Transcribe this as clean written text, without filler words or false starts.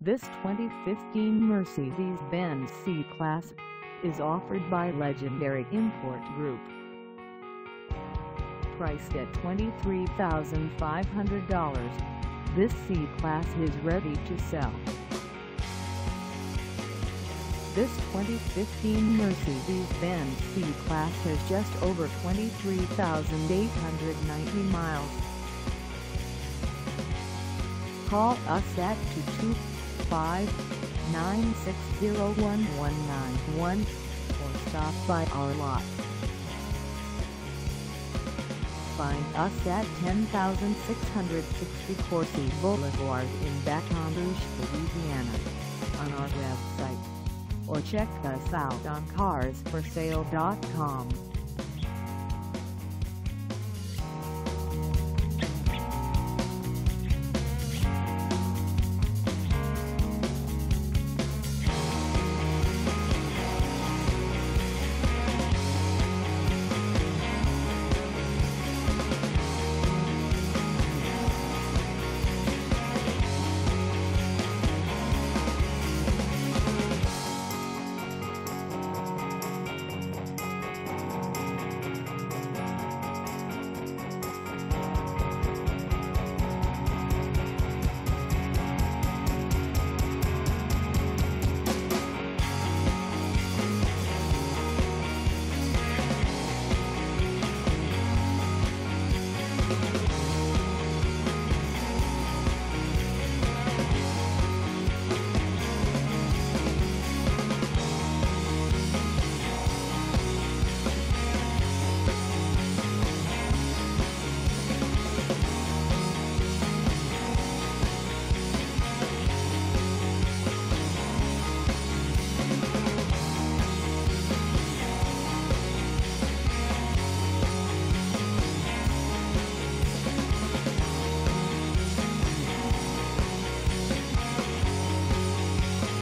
This 2015 Mercedes-Benz C-Class is offered by Legendary Import Group. Priced at $23,500, this C-Class is ready to sell. This 2015 Mercedes-Benz C-Class has just over 23,890 miles. Call us at 225-960-1191 or stop by our lot. Find us at 10,660 Coursey Boulevard in Baton Rouge, Louisiana, on our website, or check us out on carsforsale.com.